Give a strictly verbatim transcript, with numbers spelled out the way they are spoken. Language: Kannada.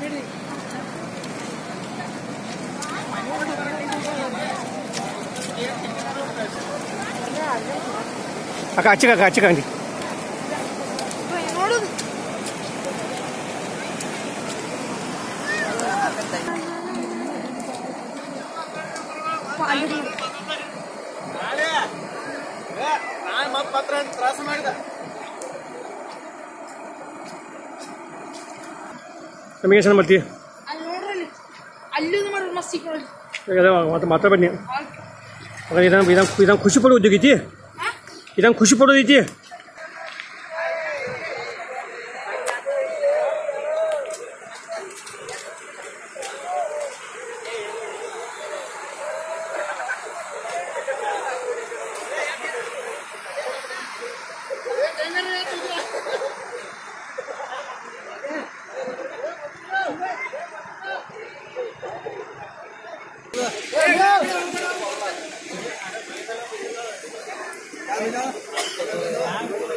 ಅಕ್ಕ ಹಚ್ಚಿಕ ಅಕ್ಕ ಹಚ್ಚಿಕ ಅಂಡಿ ನೋಡುದು ನಾನು ಮತ್ತೆ ಪತ್ರ ತ್ರಾಸ ಮಾಡಿದ ನಮಗೆ ಏನು ಮಾಡ್ತೀವಿ ಅಲ್ಲಿ ನೋಡ್ರಿ ಅಲ್ಲಿ ಮಾಡ್ರಿ ಮಸ್ತ್ ಸಿಕ್ಕೊಳ್ಳಿ ಮತ್ತೆ ಮಾತಾಡ್ಬೇಡಿ ಇದಂಗೆ ಇದಂಗೆ ಇದಂಗೆ ಖುಷಿ ಪಡೋ ಉದ್ಯೋಗ ಐತಿ ಇದಂಗೆ ಖುಷಿ ಪಡೋದು ಐತಿ Hey,